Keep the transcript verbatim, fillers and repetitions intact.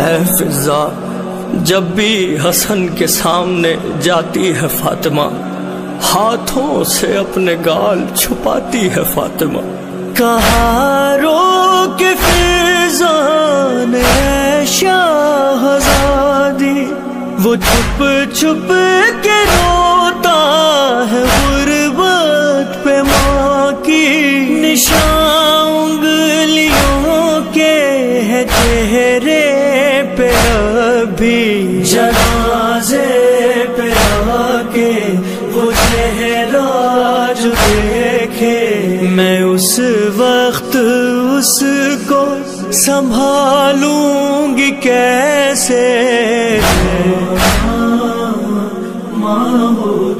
اے فضا جب بھی حسن کے سامنے جاتی ہے فاطمہ، ہاتھوں سے اپنے گال چھپاتی ہے فاطمہ. کہاں رو کے فضا نے شاہزادی، وہ چھپ چھپ کے روتا ہے غربت پہ ماں کی. نشان انگلیوں کے ہے چہرے پہ ابھی، جنازے پہ آ کے وہ چہرہ جو دیکھے، میں اس وقت اس کو سنبھالوں گی کیسے. ماں ہو